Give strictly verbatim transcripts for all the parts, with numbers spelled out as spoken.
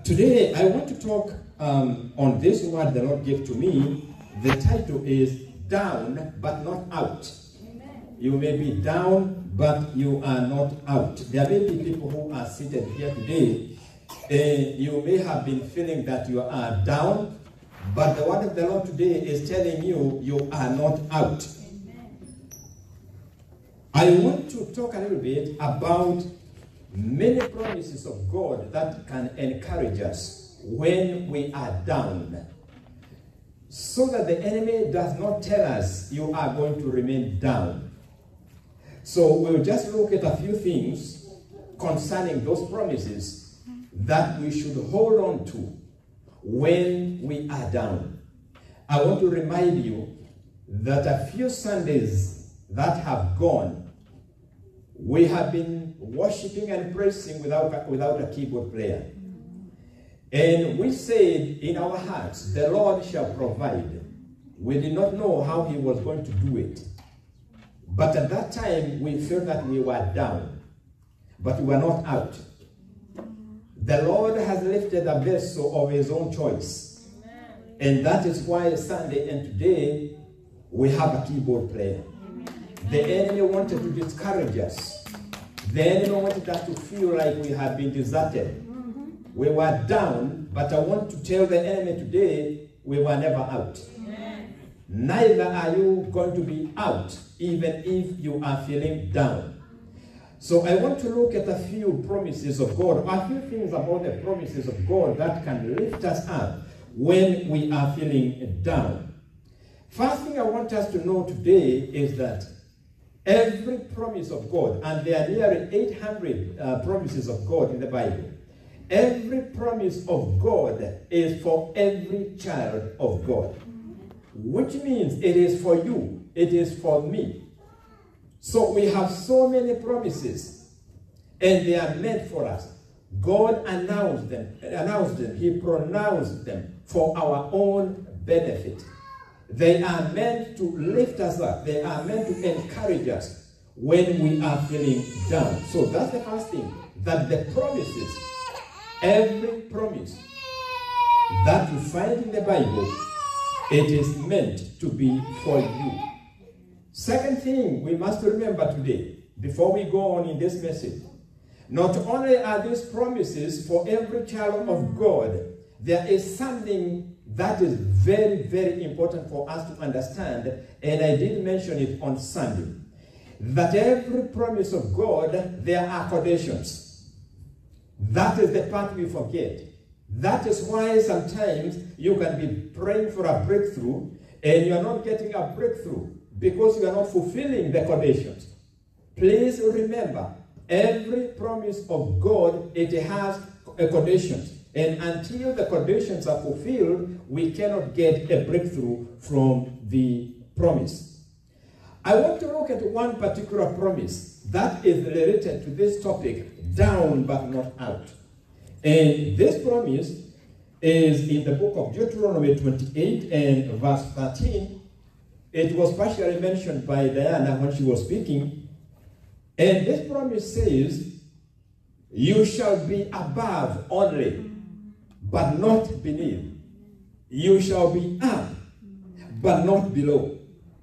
Today, I want to talk um, on this word the Lord gave to me. The title is Down But Not Out. Amen. You may be down, but you are not out. There may be people who are seated here today, and you may have been feeling that you are down, but the word of the Lord today is telling you you are not out. Amen. I want to talk a little bit about many promises of God that can encourage us when we are down, so that the enemy does not tell us you are going to remain down. So we'll just look at a few things concerning those promises that we should hold on to when we are down. I want to remind you that a few Sundays that have gone, we have been worshiping and praising without, without a keyboard player. And we said in our hearts, the Lord shall provide. We did not know how he was going to do it. But at that time, we felt that we were down. But we were not out. The Lord has lifted a vessel of his own choice. Amen. And that is why Sunday and today, we have a keyboard player. The enemy wanted to discourage us. The enemy wanted us to feel like we had been deserted. Mm-hmm. We were down, but I want to tell the enemy today, we were never out. Amen. Neither are you going to be out, even if you are feeling down. So I want to look at a few promises of God, a few things about the promises of God that can lift us up when we are feeling down. First thing I want us to know today is that every promise of God, and there are nearly eight hundred uh, promises of God in the Bible, every promise of God is for every child of God. Which means it is for you, it is for me. So we have so many promises, and they are meant for us. God announced them, announced them, he pronounced them for our own benefit. They are meant to lift us up. They are meant to encourage us when we are feeling down. So that's the first thing, that the promises, every promise that you find in the Bible, it is meant to be for you. Second thing we must remember today, before we go on in this message, not only are these promises for every child of God, there is something that is very, very important for us to understand, and I did mention it on Sunday, that every promise of God, there are conditions. That is the part we forget. That is why sometimes you can be praying for a breakthrough, and you are not getting a breakthrough because you are not fulfilling the conditions. Please remember, every promise of God, it has a conditions. And until the conditions are fulfilled, we cannot get a breakthrough from the promise. I want to look at one particular promise that is related to this topic, down but not out. And this promise is in the book of Deuteronomy twenty-eight and verse thirteen. It was partially mentioned by Diana when she was speaking. And this promise says, you shall be above only, but not beneath. You shall be up, but not below.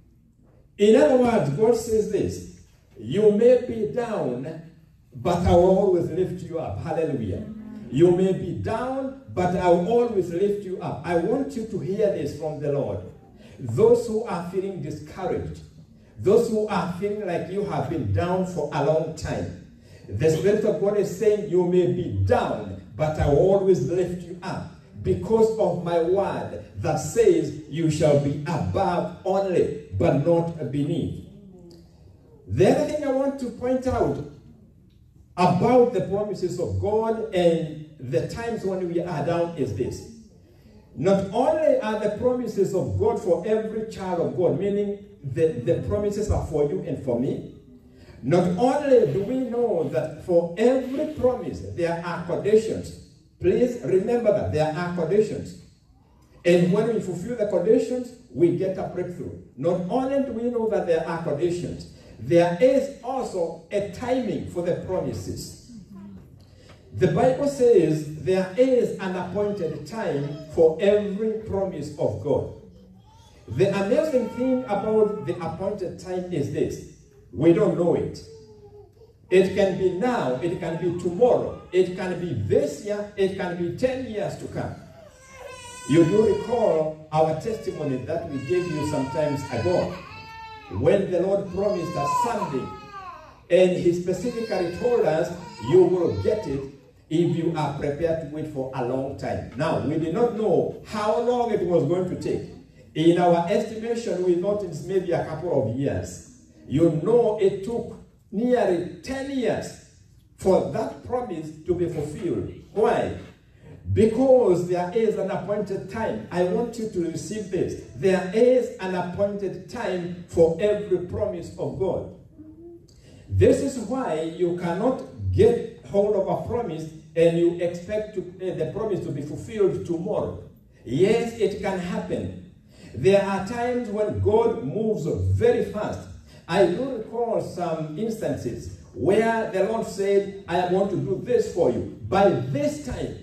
In other words, God says this, you may be down, but I will always lift you up. Hallelujah. You may be down, but I will always lift you up. I want you to hear this from the Lord. Those who are feeling discouraged, those who are feeling like you have been down for a long time, the Spirit of God is saying you may be down, but I will always lift you up because of my word that says you shall be above only, but not beneath. The other thing I want to point out about the promises of God and the times when we are down is this. Not only are the promises of God for every child of God, meaning the, the promises are for you and for me, not only do we know that for every promise there are conditions. Please remember that there are conditions. And when we fulfill the conditions, we get a breakthrough. Not only do we know that there are conditions, there is also a timing for the promises. The Bible says there is an appointed time for every promise of God. The amazing thing about the appointed time is this: we don't know it. It can be now, it can be tomorrow, it can be this year, it can be ten years to come. You do recall our testimony that we gave you some times ago, when the Lord promised us something, and he specifically told us, you will get it if you are prepared to wait for a long time. Now, we did not know how long it was going to take. In our estimation, we thought it's maybe a couple of years. You know, it took nearly ten years for that promise to be fulfilled. Why? Because there is an appointed time. I want you to receive this. There is an appointed time for every promise of God. This is why you cannot get hold of a promise and you expect to, uh, the promise to be fulfilled tomorrow. Yes, it can happen. There are times when God moves very fast. I do recall some instances where the Lord said, I want to do this for you. By this time,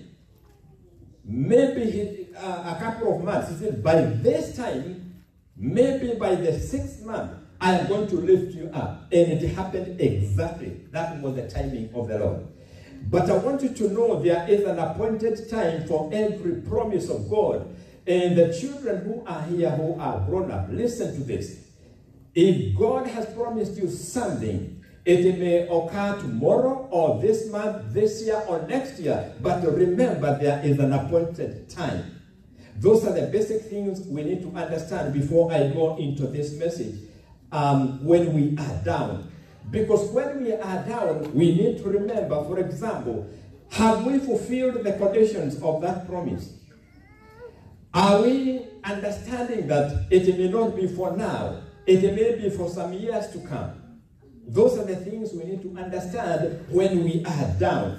maybe he, uh, a couple of months, he said, by this time, maybe by the sixth month, I am going to lift you up. And it happened exactly. That was the timing of the Lord. But I want you to know there is an appointed time for every promise of God. And the children who are here, who are grown up, listen to this. If God has promised you something, it may occur tomorrow or this month, this year or next year. But remember, there is an appointed time. Those are the basic things we need to understand before I go into this message. Um, when we are down. Because when we are down, we need to remember, for example, have we fulfilled the conditions of that promise? Are we understanding that it may not be for now, it may be for some years to come? Those are the things we need to understand when we are down.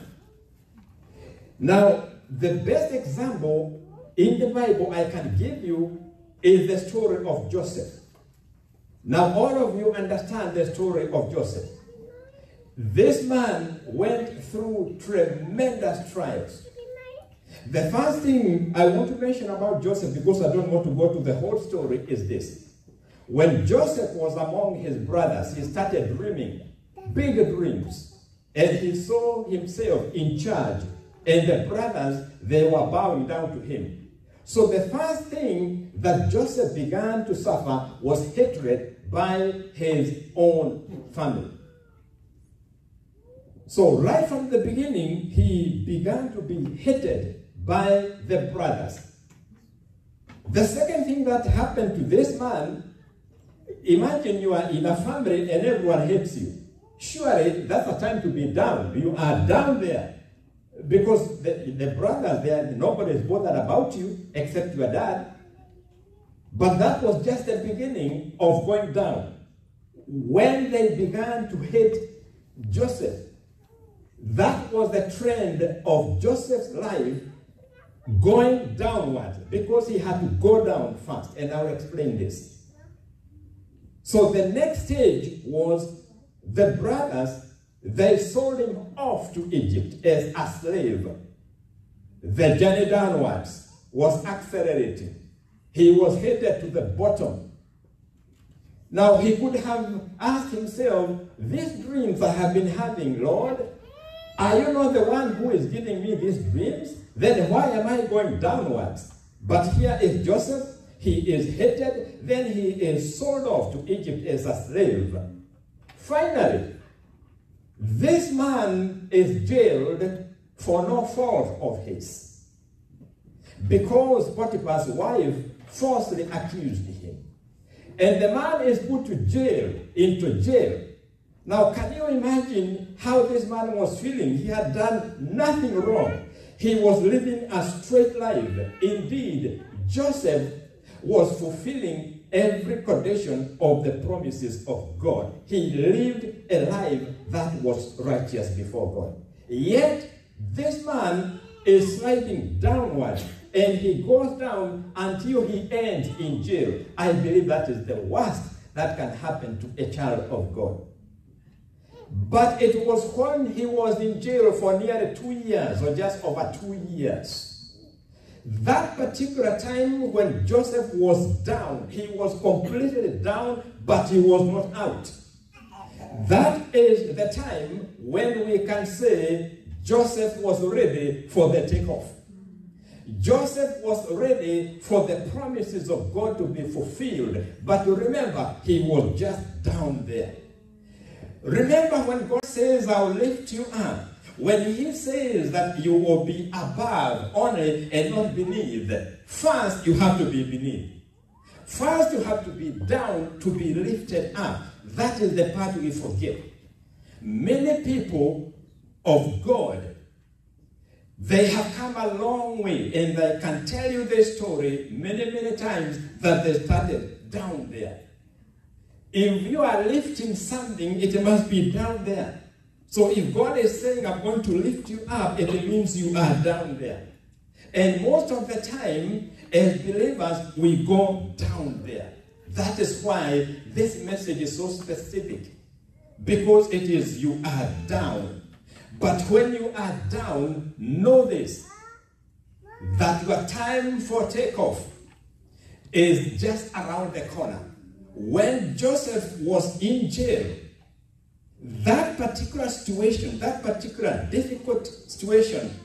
Now, the best example in the Bible I can give you is the story of Joseph. Now, all of you understand the story of Joseph. This man went through tremendous trials. The first thing I want to mention about Joseph, because I don't want to go to the whole story, is this. When Joseph was among his brothers, he started dreaming big dreams. And he saw himself in charge. And the brothers, they were bowing down to him. So the first thing that Joseph began to suffer was hatred by his own family. So right from the beginning, he began to be hated by the brothers. The second thing that happened to this man, imagine you are in a family and everyone hates you. Surely that's a time to be down. You are down there. Because the, the brothers there, nobody is bothered about you except your dad. But that was just the beginning of going down. When they began to hate Joseph, that was the trend of Joseph's life going downwards, because he had to go down fast. And I'll explain this. So the next stage was the brothers, they sold him off to Egypt as a slave. The journey downwards was accelerating. He was headed to the bottom. Now he could have asked himself, these dreams I have been having, Lord, are you not the one who is giving me these dreams? Then why am I going downwards? But here is Joseph. He is hated. Then he is sold off to Egypt as a slave. Finally, this man is jailed for no fault of his, because Potiphar's wife falsely accused him. And the man is put to jail, into jail. Now, can you imagine how this man was feeling? He had done nothing wrong. He was living a straight life. Indeed, Joseph was fulfilling every condition of the promises of God. He lived a life that was righteous before God. Yet, this man is sliding downward, and he goes down until he ends in jail. I believe that is the worst that can happen to a child of God. But it was when he was in jail for nearly two years, or just over two years. That particular time when Joseph was down, he was completely down, but he was not out. That is the time when we can say Joseph was ready for the takeoff. Joseph was ready for the promises of God to be fulfilled. But remember, he was just down there. Remember when God says, I'll lift you up. When he says that you will be above only and not beneath, first you have to be beneath. First you have to be down to be lifted up. That is the part we forget. Many people of God, they have come a long way, and I can tell you this story many, many times that they started down there. If you are lifting something, it must be down there. So if God is saying, I'm going to lift you up, it means you are down there. And most of the time, as believers, we go down there. That is why this message is so specific. Because it is you are down. But when you are down, know this, that your time for takeoff is just around the corner. When Joseph was in jail, that particular situation, that particular difficult situation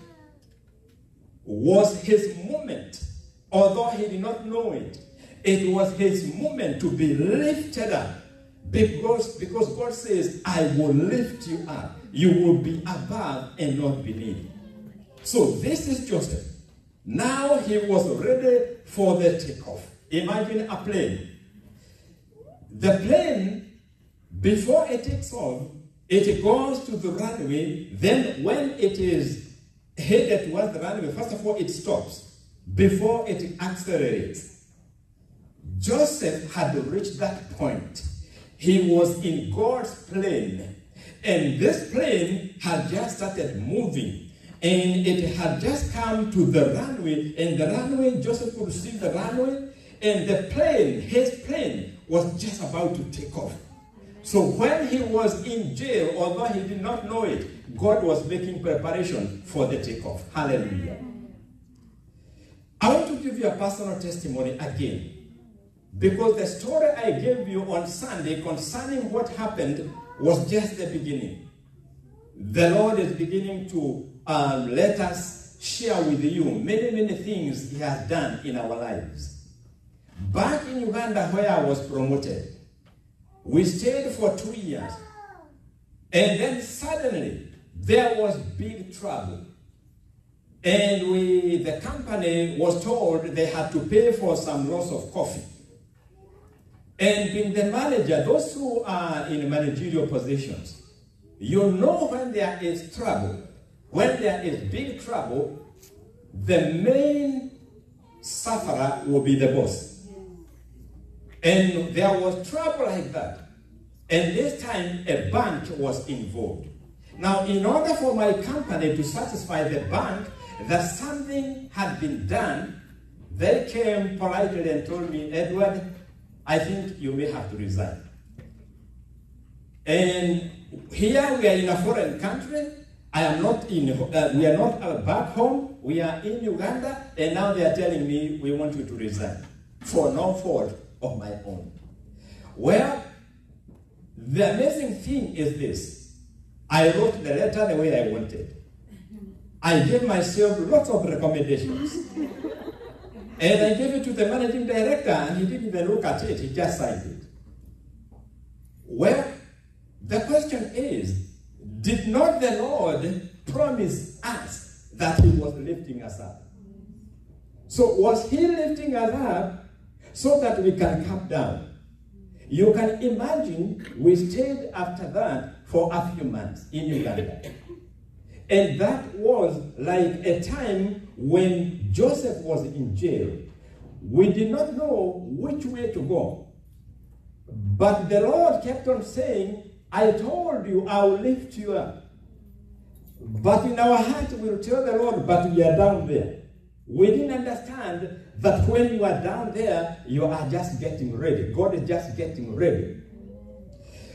was his moment. Although he did not know it, it was his moment to be lifted up. Because, because God says, I will lift you up. You will be above and not beneath. So this is Joseph. Now he was ready for the takeoff. Imagine a plane. The plane, before it takes off, it goes to the runway. Then when it is headed towards the runway, first of all, it stops before it accelerates. Joseph had reached that point. He was in God's plane. And this plane had just started moving. And it had just come to the runway. And the runway, Joseph could see the runway. And the plane, his plane, was just about to take off. So when he was in jail, although he did not know it, God was making preparation for the takeoff. Hallelujah. I want to give you a personal testimony again. Because the story I gave you on Sunday concerning what happened was just the beginning. The Lord is beginning to um, let us share with you many, many things he has done in our lives. Back in Uganda, where I was promoted, we stayed for two years. And then suddenly, there was big trouble. And we, the company was told they had to pay for some loss of coffee. And being the manager, those who are in managerial positions, you know when there is trouble, when there is big trouble, the main sufferer will be the boss. And there was trouble like that. And this time, a bank was involved. Now, in order for my company to satisfy the bank that something had been done, they came politely and told me, Edward, I think you may have to resign. And here we are in a foreign country. I am not in, uh, we are not uh, back home. We are in Uganda. And now they are telling me, we want you to resign for no fault of my own. Well, the amazing thing is this. I wrote the letter the way I wanted. I gave myself lots of recommendations. And I gave it to the managing director, and he didn't even look at it. He just signed it. Well, the question is, did not the Lord promise us that he was lifting us up? So was he lifting us up so that we can come down? You can imagine we stayed after that for a few months in Uganda. And that was like a time when Joseph was in jail. We did not know which way to go. But the Lord kept on saying, I told you I will lift you up. But in our heart we will tell the Lord, but we are down there. We didn't understand that when you are down there, you are just getting ready. God is just getting ready.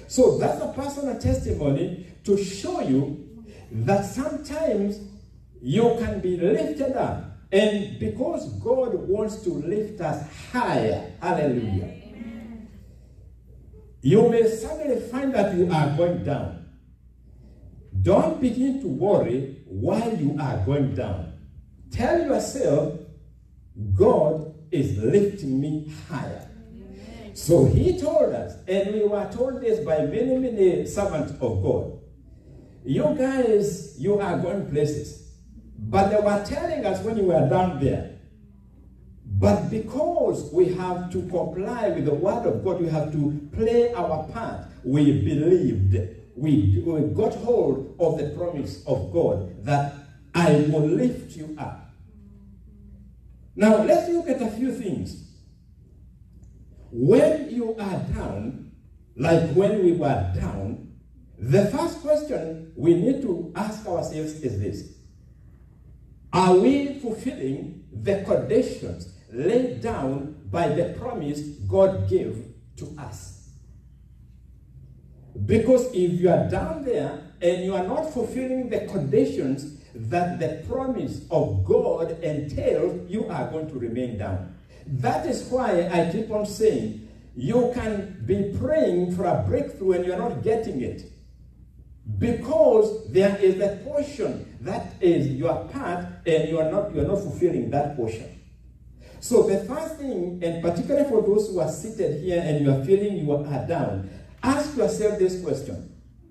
So that's a personal testimony to show you that sometimes you can be lifted up. And because God wants to lift us higher, hallelujah, amen, you may suddenly find that you are going down. Don't begin to worry while you are going down. Tell yourself, God is lifting me higher. Amen. So he told us, and we were told this by many, many servants of God. You guys, you are going places. But they were telling us when you were down there. But because we have to comply with the word of God, we have to play our part. We believed. We, we got hold of the promise of God that I will lift you up. Now, let's look at a few things. When you are down, like when we were down, the first question we need to ask ourselves is this. Are we fulfilling the conditions laid down by the promise God gave to us? Because if you are down there and you are not fulfilling the conditions that the promise of God entails, you are going to remain down. That is why I keep on saying, you can be praying for a breakthrough and you are not getting it. Because there is a portion that is your part and you are not, you are not fulfilling that portion. So the first thing, and particularly for those who are seated here and you are feeling you are down, ask yourself this question.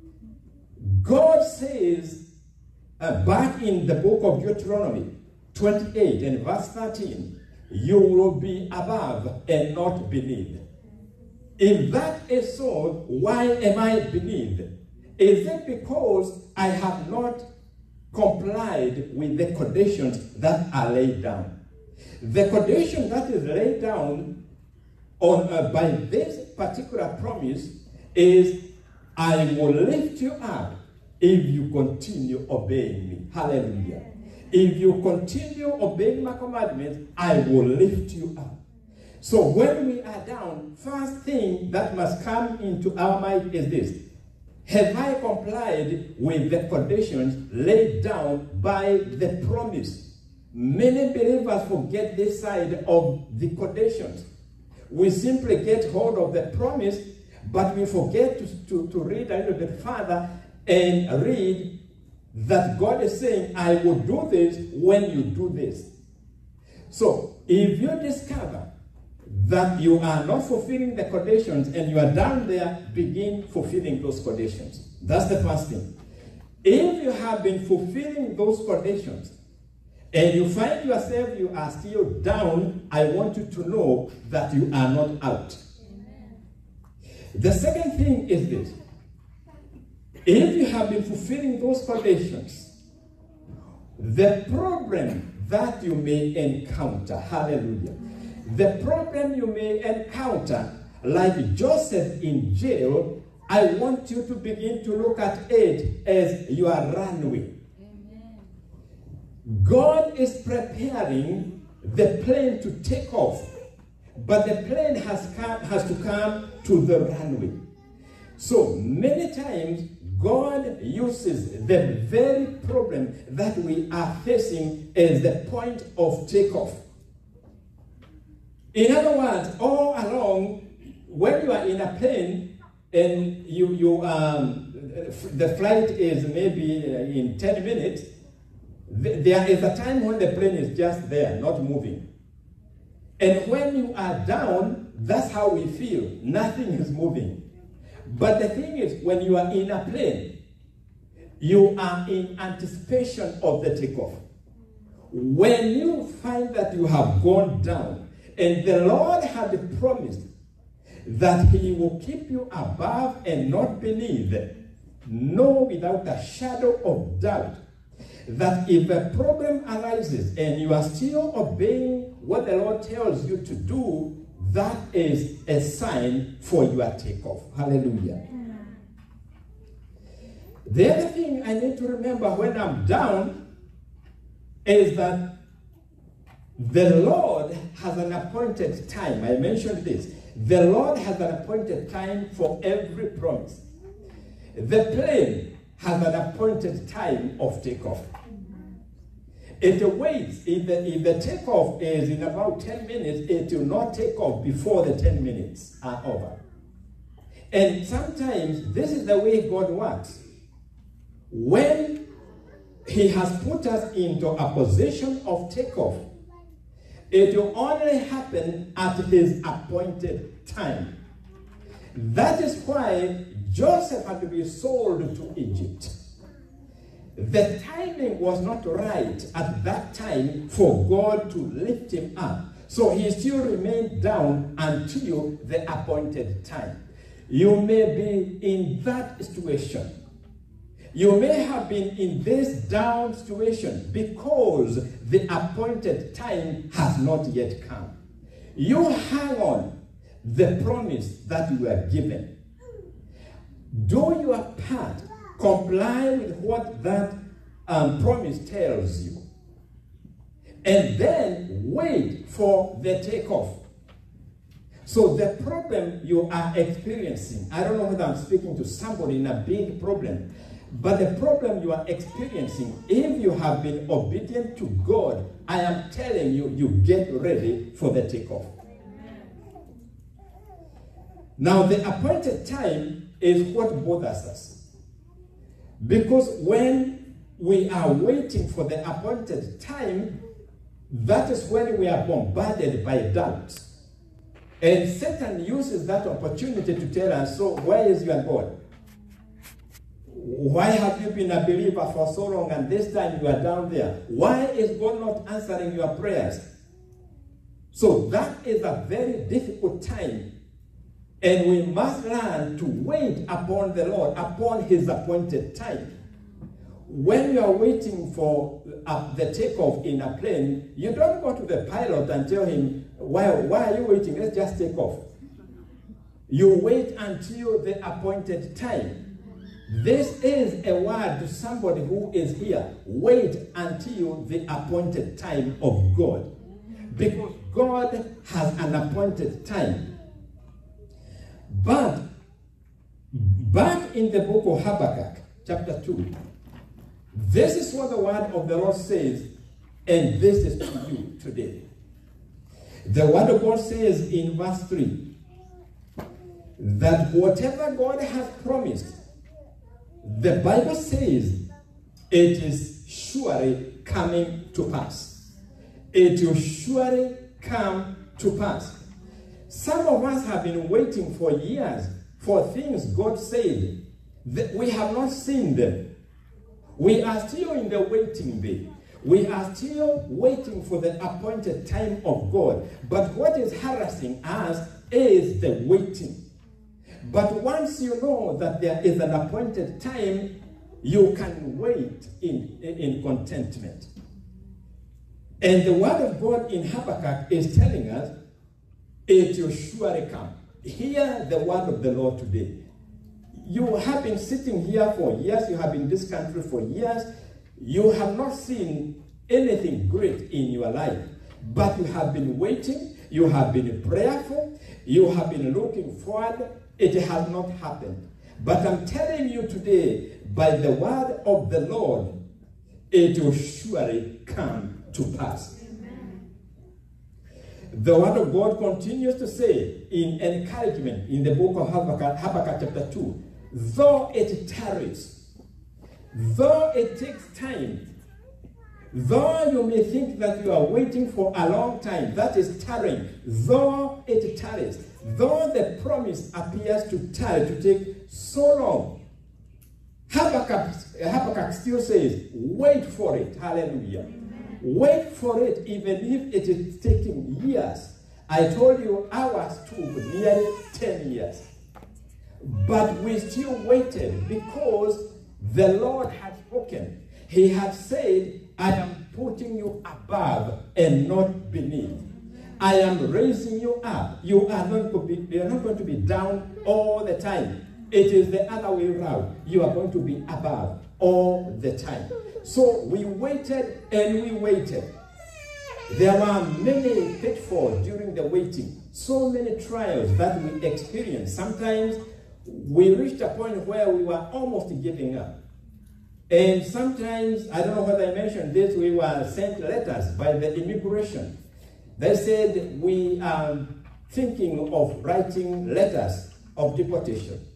God says uh, back in the book of Deuteronomy twenty-eight and verse thirteen, you will be above and not beneath. If that is so, why am I beneath? Is it because I have not complied with the conditions that are laid down? The condition that is laid down on uh, by this particular promise is, I will lift you up if you continue obeying me. Hallelujah. If you continue obeying my commandments, I will lift you up. So when we are down, first thing that must come into our mind is this. Have I complied with the conditions laid down by the promise? Many believers forget this side of the conditions. We simply get hold of the promise, but we forget to, to, to read a little bit further and read that God is saying, I will do this when you do this. So, if you discover that you are not fulfilling the conditions and you are down there, begin fulfilling those conditions. That's the first thing. If you have been fulfilling those conditions and you find yourself you are still down, I want you to know that you are not out. Amen. The second thing is this. If you have been fulfilling those conditions, the problem that you may encounter, hallelujah, the problem you may encounter, like Joseph in jail, I want you to begin to look at it as your runway. Amen. God is preparing the plane to take off, but the plane has, come, has to come to the runway. So many times, God uses the very problem that we are facing as the point of takeoff. In other words, all along, when you are in a plane and you, you um, the flight is maybe in ten minutes, th there is a time when the plane is just there, not moving. And when you are down, that's how we feel. Nothing is moving. But the thing is, when you are in a plane, you are in anticipation of the takeoff. When you find that you have gone down, and the Lord had promised that he will keep you above and not beneath, know without a shadow of doubt that if a problem arises and you are still obeying what the Lord tells you to do, that is a sign for your takeoff. Hallelujah. The other thing I need to remember when I'm down is that The Lord has an appointed time. I mentioned this. The Lord has an appointed time for every promise. The plane has an appointed time of takeoff. It waits. If the, if the takeoff is in about ten minutes, it will not take off before the ten minutes are over. And sometimes this is the way God works. When He has put us into a position of takeoff, it will only happen at His appointed time. That is why Joseph had to be sold to Egypt. The timing was not right at that time for God to lift him up. So he still remained down until the appointed time. You may be in that situation. You may have been in this down situation because the appointed time has not yet come. You hang on the promise that you were given. Do your part. Comply with what that um, promise tells you. And then wait for the takeoff. So the problem you are experiencing, I don't know whether I'm speaking to somebody in a big problem, but the problem you are experiencing, if you have been obedient to God, I am telling you, you get ready for the takeoff. Now, the appointed time is what bothers us. Because when we are waiting for the appointed time, that is when we are bombarded by doubt. And Satan uses that opportunity to tell us, so where is your God? Why have you been a believer for so long and this time you are down there? Why is God not answering your prayers? So that is a very difficult time. And we must learn to wait upon the Lord, upon His appointed time. When you are waiting for uh, the takeoff in a plane, you don't go to the pilot and tell him, why, why are you waiting? Let's just take off. You wait until the appointed time. This is a word to somebody who is here. Wait until the appointed time of God. Because God has an appointed time. But back in the book of Habakkuk, chapter two, this is what the word of the Lord says, and this is to you today. The word of God says in verse three, that whatever God has promised, the Bible says it is surely coming to pass. It will surely come to pass. Some of us have been waiting for years for things God said that we have not seen them. We are still in the waiting bay. We are still waiting for the appointed time of God. But what is harassing us is the waiting. But once you know that there is an appointed time, you can wait in, in contentment. And the word of God in Habakkuk is telling us, it will surely come. Hear the word of the Lord today. You have been sitting here for years. You have been in this country for years. You have not seen anything great in your life. But you have been waiting. You have been prayerful. You have been looking forward. It has not happened. But I'm telling you today, by the word of the Lord, it will surely come to pass. The word of God continues to say in encouragement in the book of Habakkuk, Habakkuk chapter two, though it tarries, though it takes time, though you may think that you are waiting for a long time, that is tarrying, though it tarries, though the promise appears to tarry, to take so long, Habakkuk, Habakkuk still says, wait for it. Hallelujah. Wait for it, even if it is taking years. I told you ours took nearly ten years. But we still waited because the Lord had spoken. He had said, I am putting you above and not beneath. I am raising you up. You are not going to be, you are not going to be down all the time. It is the other way around. You are going to be above all the time. So we waited and we waited. There were many pitfalls during the waiting, so many trials that we experienced. Sometimes we reached a point where we were almost giving up. And sometimes, I don't know whether I mentioned this, we were sent letters by the immigration. They said we are thinking of writing letters of deportation.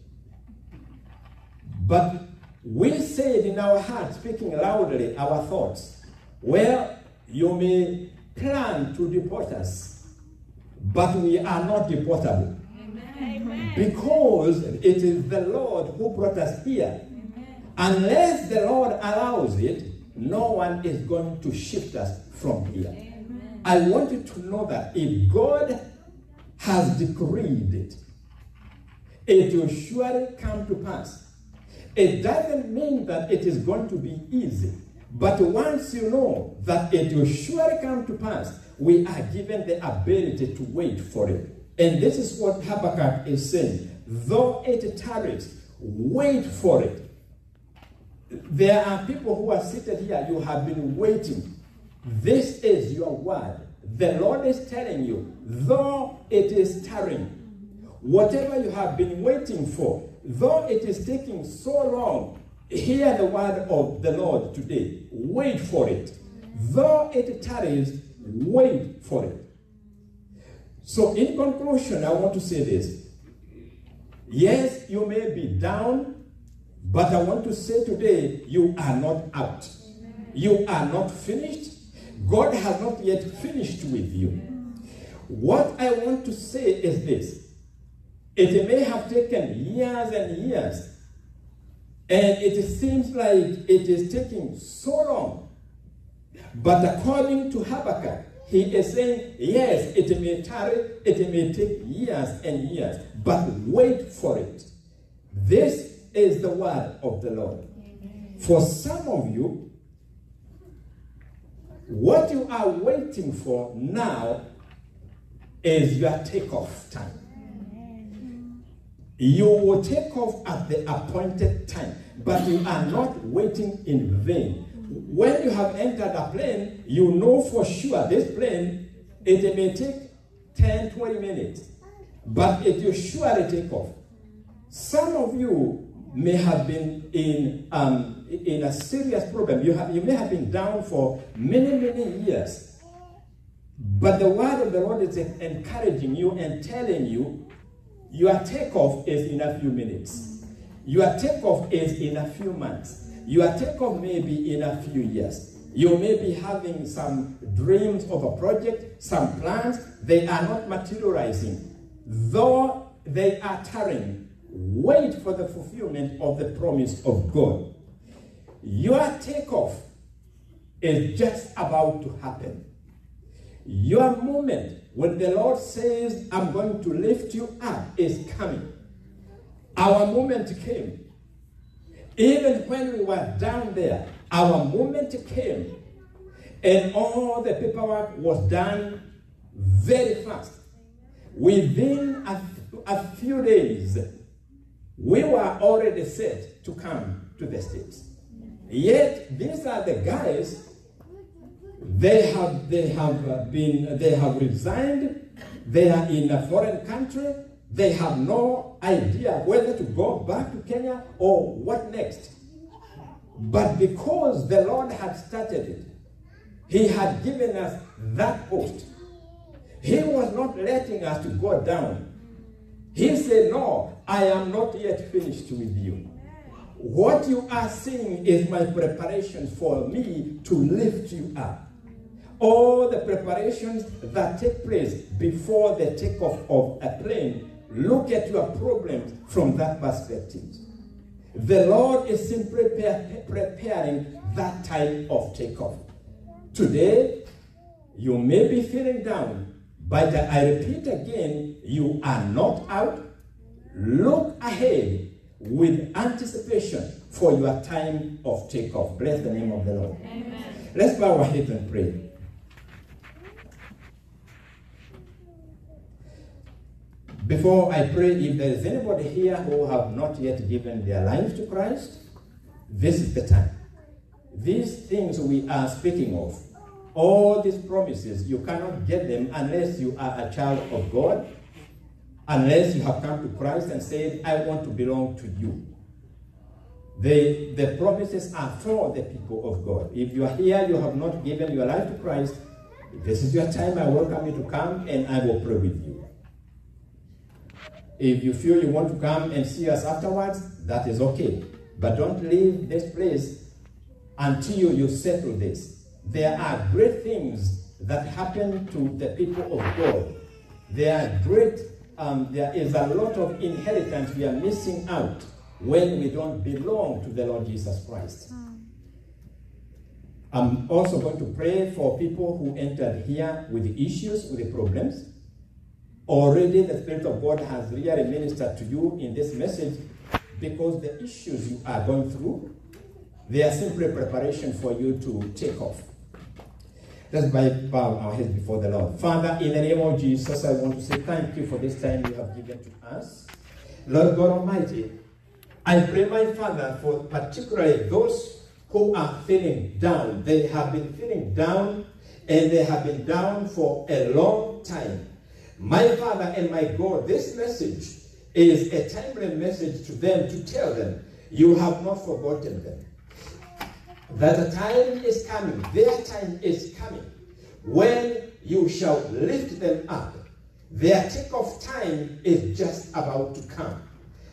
But we said in our hearts, speaking loudly our thoughts, well, you may plan to deport us, but we are not deportable. Amen. Because it is the Lord who brought us here. Amen. Unless the Lord allows it, no one is going to shift us from here. Amen. I want you to know that if God has decreed it, it will surely come to pass. It doesn't mean that it is going to be easy. But once you know that it will surely come to pass, we are given the ability to wait for it. And this is what Habakkuk is saying. Though it tarries, wait for it. There are people who are seated here, you have been waiting. This is your word. The Lord is telling you, though it is tarrying, whatever you have been waiting for, though it is taking so long, hear the word of the Lord today. Wait for it. Though it tarries, wait for it. So in conclusion, I want to say this. Yes, you may be down, but I want to say today, you are not out. You are not finished. God has not yet finished with you. What I want to say is this. It may have taken years and years, and it seems like it is taking so long. But according to Habakkuk, he is saying, yes, it may tarry, it may take years and years, but wait for it. This is the word of the Lord. Amen. For some of you, what you are waiting for now is your takeoff time. You will take off at the appointed time, but you are not waiting in vain. When you have entered a plane, you know for sure this plane, it may take ten, twenty minutes, but it will surely take off. Some of you may have been in, um, in a serious problem. You, have, you may have been down for many, many years, but the word of the Lord is encouraging you and telling you, your takeoff is in a few minutes. Your takeoff is in a few months. Your takeoff may be in a few years. You may be having some dreams of a project, some plans. They are not materializing. Though they are tarrying, wait for the fulfillment of the promise of God. Your takeoff is just about to happen. Your moment, when the Lord says, I'm going to lift you up, is coming. Our moment came. Even when we were down there, our moment came. And all the paperwork was done very fast. Within a, a few days, we were already set to come to the States. Yet, these are the guys. They have, they have been, they have resigned. They are in a foreign country. They have no idea whether to go back to Kenya or what next. But because the Lord had started it, He had given us that post. He was not letting us to go down. He said, no, I am not yet finished with you. What you are seeing is my preparation for me to lift you up. All the preparations that take place before the takeoff of a plane, look at your problems from that perspective. The Lord is simply preparing that time of takeoff. Today, you may be feeling down, but I repeat again, you are not out. Look ahead with anticipation for your time of takeoff. Bless the name of the Lord. Amen. Let's bow our heads and pray. Before I pray, if there is anybody here who have not yet given their lives to Christ, this is the time. These things we are speaking of, All these promises, you cannot get them unless you are a child of God, unless you have come to Christ and said, I want to belong to you. The, the promises are for the people of God. If you are here, you have not given your life to Christ, this is your time. I welcome you to come and I will pray with you. If you feel you want to come and see us afterwards, that is okay. But don't leave this place until you settle this. There are great things that happen to the people of God. There are great, um, there is a lot of inheritance we are missing out when we don't belong to the Lord Jesus Christ. I'm also going to pray for people who entered here with the issues, with the problems. Already the Spirit of God has really ministered to you in this message, because the issues you are going through, they are simply preparation for you to take off. Let's bow our heads before the Lord. Father, in the name of Jesus, I want to say thank you for this time you have given to us. Lord God Almighty, I pray, my Father, for particularly those who are feeling down. They have been feeling down, and they have been down for a long time. My Father and my God, this message is a timely message to them, to tell them, you have not forgotten them. That the time is coming, their time is coming, when you shall lift them up. Their takeoff time is just about to come.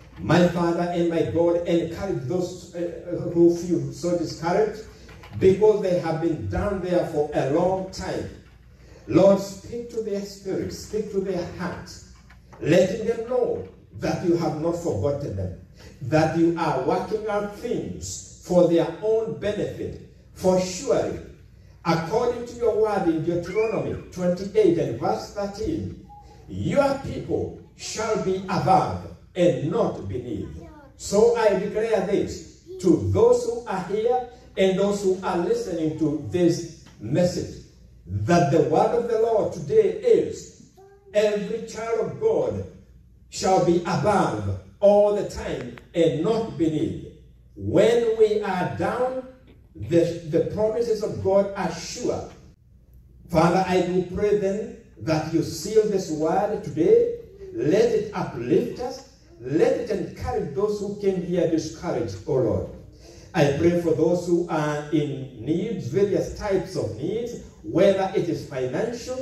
My Father and my God, encourage those uh, who feel so discouraged because they have been down there for a long time. Lord, speak to their spirits, speak to their hearts, letting them know that you have not forgotten them, that you are working out things for their own benefit. For surely, according to your word in Deuteronomy twenty-eight and verse thirteen, your people shall be above and not beneath. So I declare this to those who are here and those who are listening to this message, that the word of the Lord today is, every child of God shall be above all the time and not beneath. When we are down, the, the promises of God are sure. Father, I do pray then that you seal this word today. Let it uplift us. Let it encourage those who came here discouraged, oh Lord. I pray for those who are in needs, various types of needs, whether it is financial,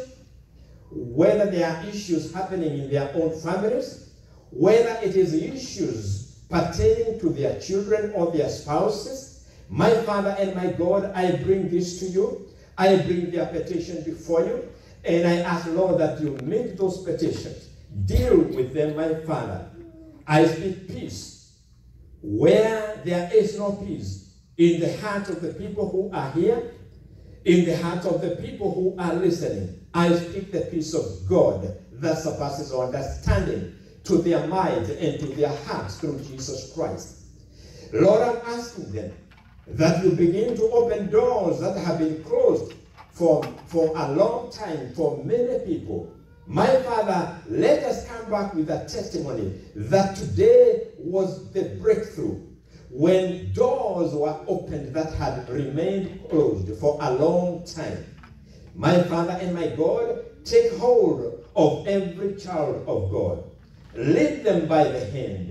whether there are issues happening in their own families, whether it is issues pertaining to their children or their spouses. My Father and my God, I bring this to you. I bring their petition before you, and I ask, Lord, that you meet those petitions. Deal with them, my Father. I speak peace where there is no peace, in the heart of the people who are here, in the heart of the people who are listening. I speak the peace of God that surpasses all understanding to their minds and to their hearts through Jesus Christ. Lord, I'm asking them that you begin to open doors that have been closed for, for a long time for many people. My Father, let us come back with a testimony that today was the breakthrough, when doors were opened that had remained closed for a long time. My Father and my God, take hold of every child of God. Lead them by the hand,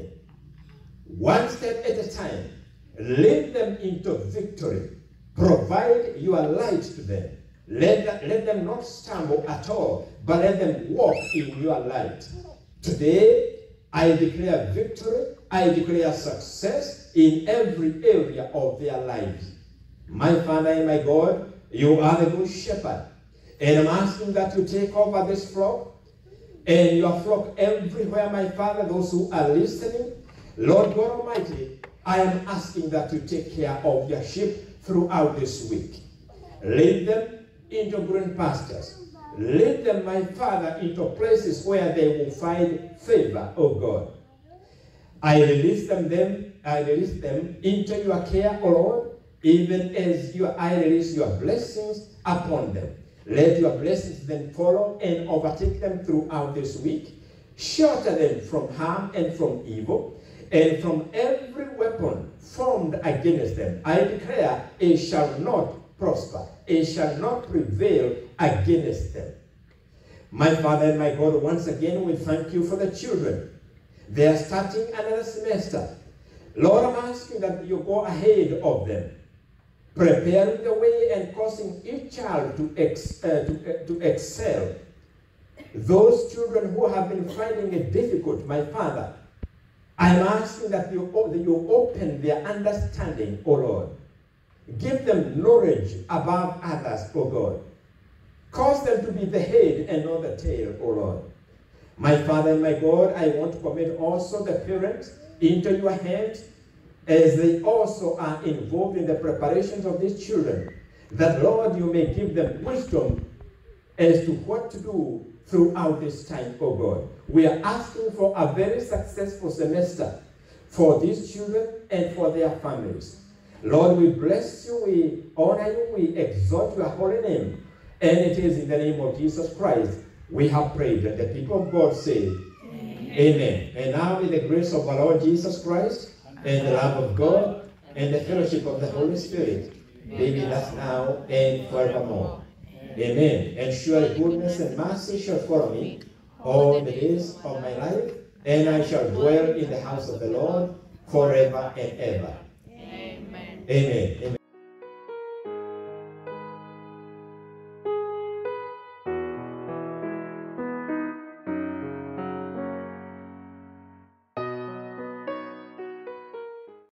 one step at a time. Lead them into victory. Provide your light to them. Let them, let them not stumble at all, but let them walk in your light. Today, I declare victory. I declare success in every area of their lives. My Father and my God, you are the good shepherd. And I'm asking that you take over this flock and your flock everywhere, my Father, those who are listening. Lord God Almighty, I am asking that you take care of your sheep throughout this week. Lead them into green pastures. Lead them, my Father, into places where they will find favor, oh God. I release them, them, I release them into your care, oh Lord, even as you, I release your blessings upon them. Let your blessings then follow and overtake them throughout this week. Shelter them from harm and from evil, and from every weapon formed against them. I declare it shall not prosper. It shall not prevail against them. My Father and my God, once again we thank you for the children. They are starting another semester. Lord, I'm asking that you go ahead of them, preparing the way and causing each child to, ex, uh, to, uh, to excel. Those children who have been finding it difficult, my Father, I'm asking that you, that you open their understanding, O Lord. Give them knowledge above others, O God. Cause them to be the head and not the tail, O Lord. My Father and my God, I want to commit also the parents into your hands as they also are involved in the preparations of these children. That, Lord, you may give them wisdom as to what to do throughout this time, O God. We are asking for a very successful semester for these children and for their families. Lord, we bless you, we honor you, we exalt your holy name. And it is in the name of Jesus Christ we have prayed. And the people of God say, Amen. Amen. And now in the grace of our Lord Jesus Christ, and the love of God, and the fellowship of the Holy Spirit, be with us now and forevermore. Amen. And surely goodness and mercy shall follow me all the days of my life, and I shall dwell in the house of the Lord forever and ever. Amen. Amen. Amen.